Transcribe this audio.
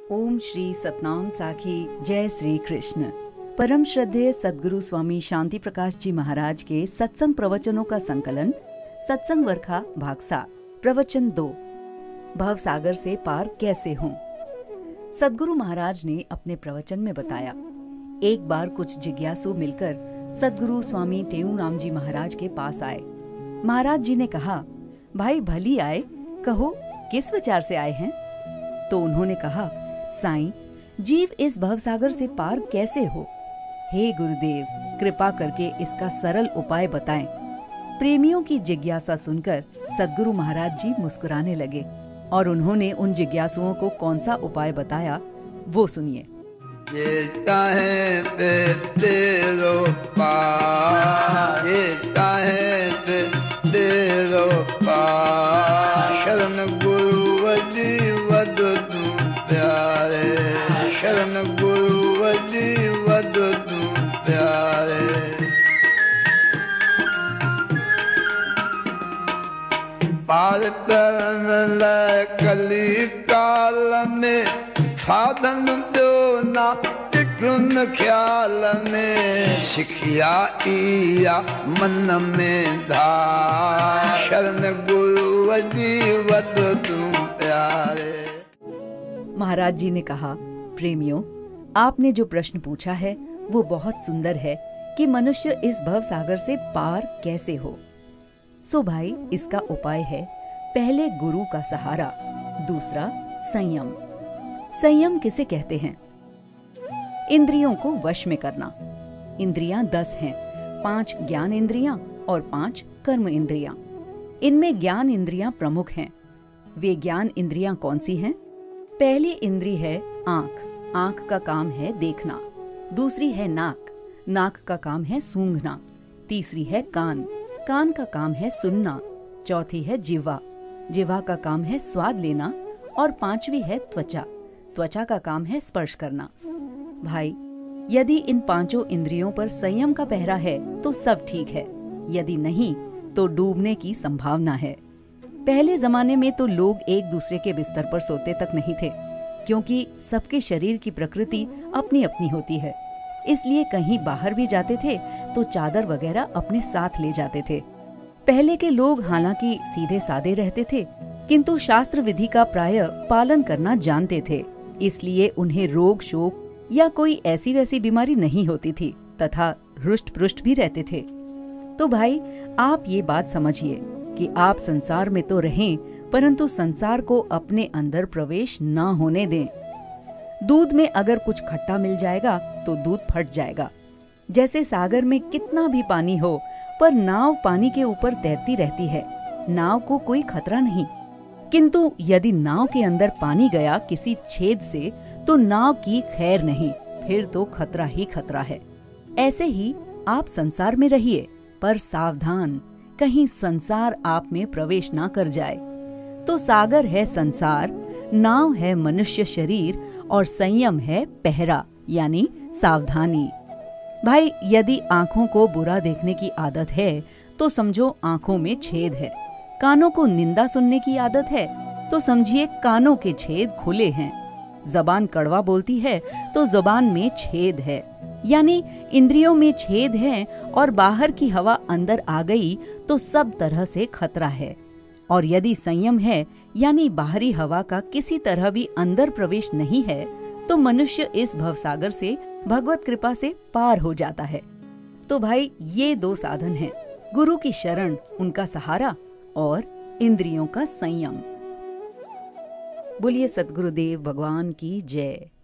ओम श्री सतनाम साखी। जय श्री कृष्ण। परम श्रद्धेय सद्गुरु स्वामी शांति प्रकाश जी महाराज के सत्संग प्रवचनों का संकलन सत्संग वर्खा भाग 7 प्रवचन 2 भव सागर से पार कैसे हों। सद्गुरु महाराज ने अपने प्रवचन में बताया, एक बार कुछ जिज्ञासु मिलकर सद्गुरु स्वामी टेऊराम जी महाराज के पास आए। महाराज जी ने कहा, भाई भली आए, कहो किस विचार से आए हैं। तो उन्होंने कहा, साईं, जीव इस भवसागर से पार कैसे हो। हे गुरुदेव, कृपा करके इसका सरल उपाय बताएं। प्रेमियों की जिज्ञासा सुनकर सद्गुरु महाराज जी मुस्कुराने लगे और उन्होंने उन जिज्ञासुओं को कौन सा उपाय बताया वो सुनिए। शरण गुरुवदी वद तू प्यारे, शरण गुरुवदी वद तू प्यारे। पार करन कली काल में साधन दो ना टिकुन ख्याल में, सिखिया इया मन में धा, शरण गुरुवदी वद तू प्यारे। महाराज जी ने कहा, प्रेमियों, आपने जो प्रश्न पूछा है वो बहुत सुंदर है कि मनुष्य इस भव सागर से पार कैसे हो। सो भाई, इसका उपाय है पहले गुरु का सहारा, दूसरा संयम। संयम किसे कहते हैं? इंद्रियों को वश में करना। इंद्रियां 10 हैं, 5 ज्ञान इंद्रियां और 5 कर्म इंद्रियां। इनमें ज्ञान इंद्रियां प्रमुख हैं। वे ज्ञान इंद्रियां कौन सी हैं? पहली इंद्री है आंख, आंख का काम है देखना। दूसरी है नाक, नाक का काम है सूंघना। तीसरी है कान, कान का काम है सुनना। चौथी है जिह्वा, जिह्वा का काम है स्वाद लेना। और 5वीं है त्वचा, त्वचा का काम है स्पर्श करना। भाई, यदि इन 5 इंद्रियों पर संयम का पहरा है तो सब ठीक है, यदि नहीं तो डूबने की संभावना है। पहले जमाने में तो लोग एक दूसरे के बिस्तर पर सोते तक नहीं थे, क्योंकि सबके शरीर की प्रकृति अपनी अपनी होती है। इसलिए कहीं बाहर भी जाते थे तो चादर वगैरह अपने साथ ले जाते थे। पहले के लोग हालांकि सीधे सादे रहते थे, किंतु शास्त्र विधि का प्राय पालन करना जानते थे। इसलिए उन्हें रोग शोक या कोई ऐसी वैसी बीमारी नहीं होती थी तथा हृष्ट पुष्ट भी रहते थे। तो भाई, आप ये बात समझिए कि आप संसार में तो रहें, परंतु संसार को अपने अंदर प्रवेश न होने दें। दूध में अगर कुछ खट्टा मिल जाएगा तो दूध फट जाएगा। जैसे सागर में कितना भी पानी हो, पर नाव पानी के ऊपर तैरती रहती है, नाव को कोई खतरा नहीं। किंतु यदि नाव के अंदर पानी गया किसी छेद से तो नाव की खैर नहीं, फिर तो खतरा ही खतरा है। ऐसे ही आप संसार में रहिए, पर सावधान, कहीं संसार आप में प्रवेश ना कर जाए। तो सागर है संसार, नाव है मनुष्य शरीर और संयम है पहरा यानी सावधानी। भाई, यदि आंखों को बुरा देखने की आदत है तो समझो आंखों में छेद है। कानों को निंदा सुनने की आदत है तो समझिए कानों के छेद खुले हैं। जबान कड़वा बोलती है तो जबान में छेद है, यानी इंद्रियों में छेद है और बाहर की हवा अंदर आ गई तो सब तरह से खतरा है। और यदि संयम है, यानी बाहरी हवा का किसी तरह भी अंदर प्रवेश नहीं है, तो मनुष्य इस भवसागर से भगवत कृपा से पार हो जाता है। तो भाई, ये 2 साधन हैं, गुरु की शरण, उनका सहारा और इंद्रियों का संयम। बोलिए सद्गुरुदेव भगवान की जय।